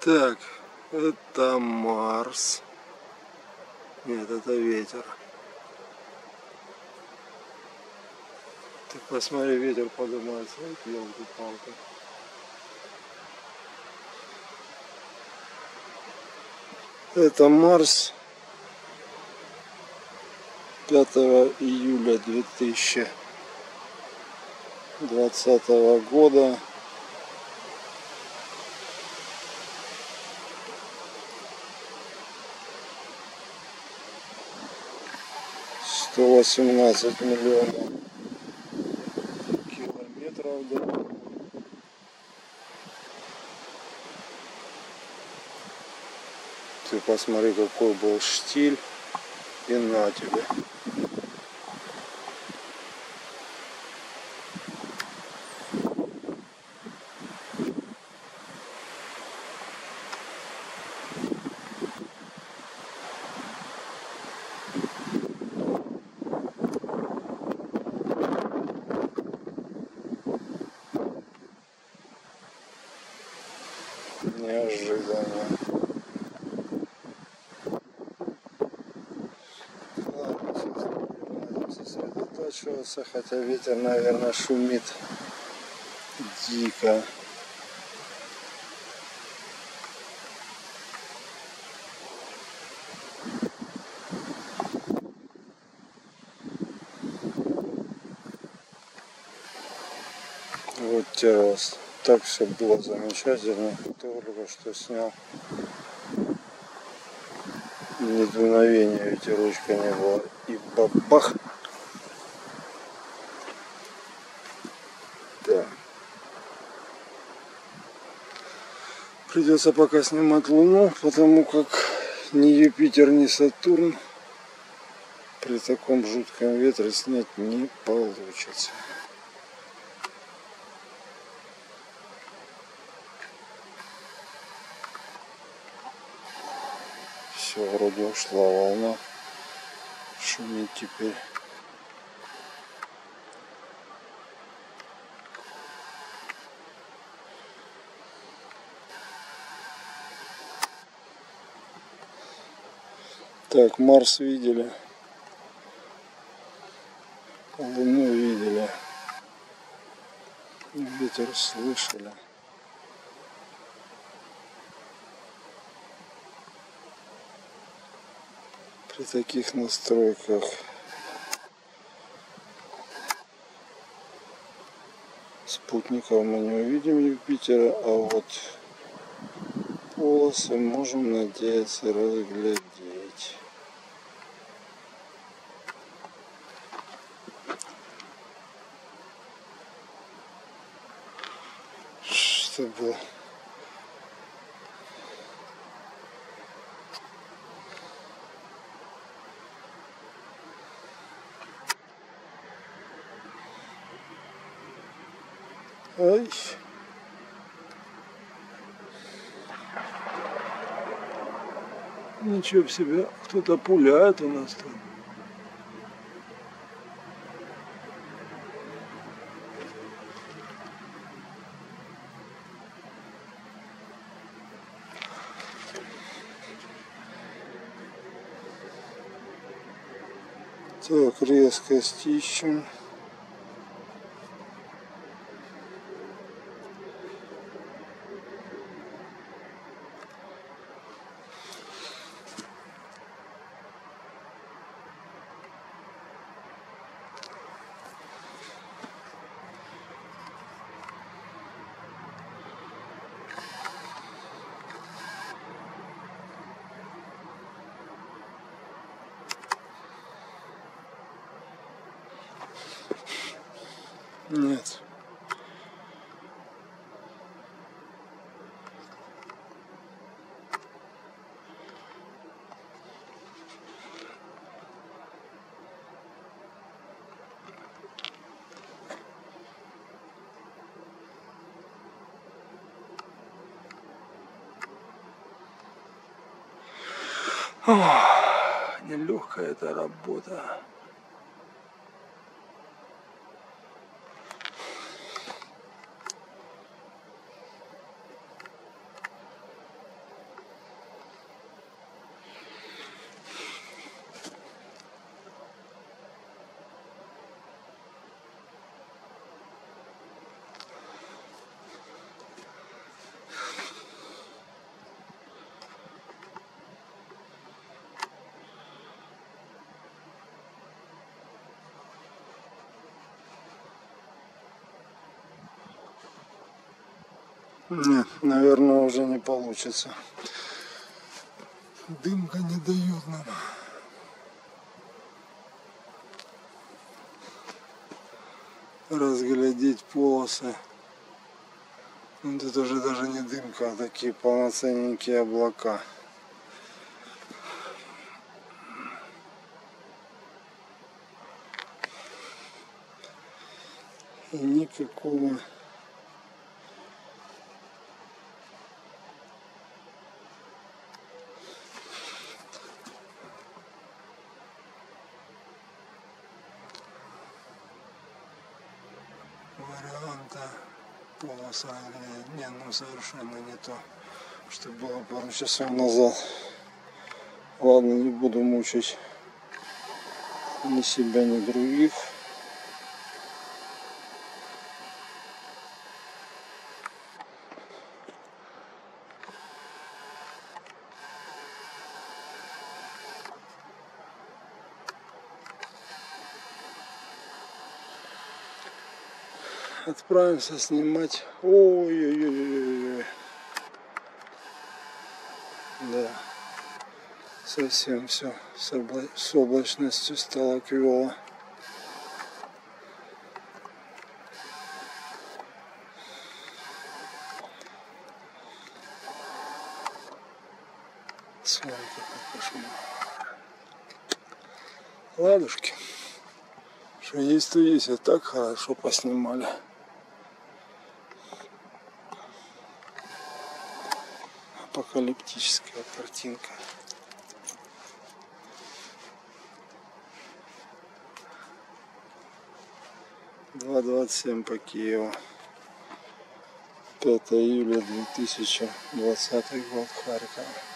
Так, это Марс. Нет, это ветер. Ты посмотри, ветер поднимается. Вот елки-палки. Это Марс 5 июля 2020 года. $118 миллионов километров. Да. Ты посмотри, какой был штиль, и на тебе. Неожиданно. Ладно, сейчас будем сосредотачиваться, хотя ветер, наверное, шумит дико. Вот террас. Так все было замечательно. Только что снял. Ни дуновения ветерочка не было. И бабах. Да. Придется пока снимать Луну, потому как ни Юпитер, ни Сатурн при таком жутком ветре снять не получится. Все, вроде ушла волна. Шумит теперь. Так, Марс видели. Луну видели. Ветер слышали. При таких настройках спутников мы не увидим Юпитера, а вот полосы можем надеяться разглядеть. Чтобы ай. Ничего себе, кто-то пуляет у нас там. Так, резкость ищем. Нет. Нелегкая эта работа. Нет, наверное, уже не получится. Дымка не дает нам разглядеть полосы. Ну, тут уже даже не дымка, а такие полноценненькие облака. И никакого варианта полоса. Не, ну совершенно не то, что было пару часов назад. Ладно, не буду мучить ни себя, ни других. Отправимся снимать. Ой-ой-ой-ой-ой. Да. Совсем все с облачностью стало криво. Смотри, какой кошмар. Ладушки. Что есть, то есть. А так хорошо поснимали. Апокалиптическая картинка. Два 27 по Киеву. 5 июля 2020 год, Харьков.